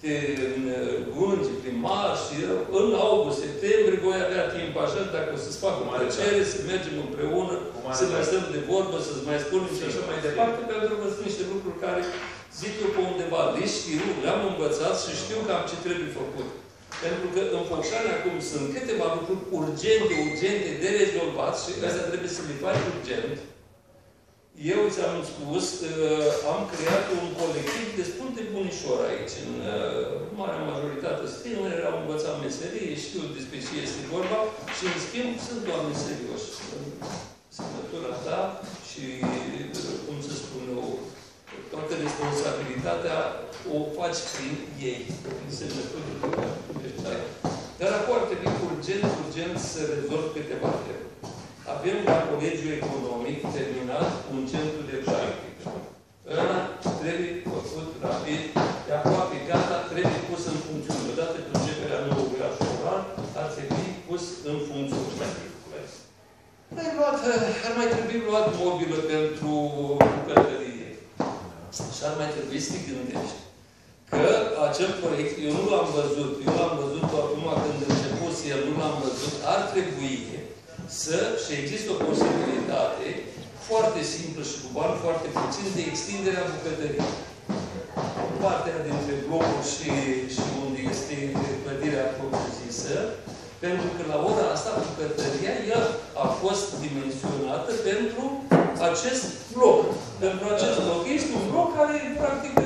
te ungi primar și în august, septembrie voi avea timp așa, dacă o să-ți facă plăcere, să mergem împreună, să mai stăm de vorbă, să-ți mai spunem și așa mai departe, pentru că sunt niște lucruri care zic eu pe undeva, le știu, le-am învățat și știu cam ce trebuie făcut. Pentru că în Focșani acum sunt câteva lucruri urgente de rezolvat și astea trebuie să le faci urgent. Eu ți-am spus, am creat un colectiv destul de bunișor aici. În marea majoritate tineri au învățat meserie, știu despre ce este vorba și, în schimb, sunt oameni serioși. Semnătura ta și, cum să spun eu, toată responsabilitatea o faci prin ei, prin semnăturile tale. Dar rapoarte mic, urgent să rezolv câteva treburi. Avem la Colegiul Economic terminat un centru de practică. Ăla trebuie făcut rapid, de aproape gata, trebuie pus în funcțiune. Odată cu începerea noului an școlar, ar trebui pus în funcțiune. Ar mai trebui luat mobilă pentru bucătărie. Și ar mai trebui să te gândești că acel proiect, eu nu l-am văzut, eu l-am văzut acum când început, el nu l-am văzut, ar trebui și există o posibilitate foarte simplă și cu bani foarte puțin de extinderea bucătăriei. Partea dintre blocuri și unde este clădirea propriu-zisă, pentru că la ora asta bucătăria ea a fost dimensionată pentru acest bloc. Pentru acest bloc. Este un bloc care practic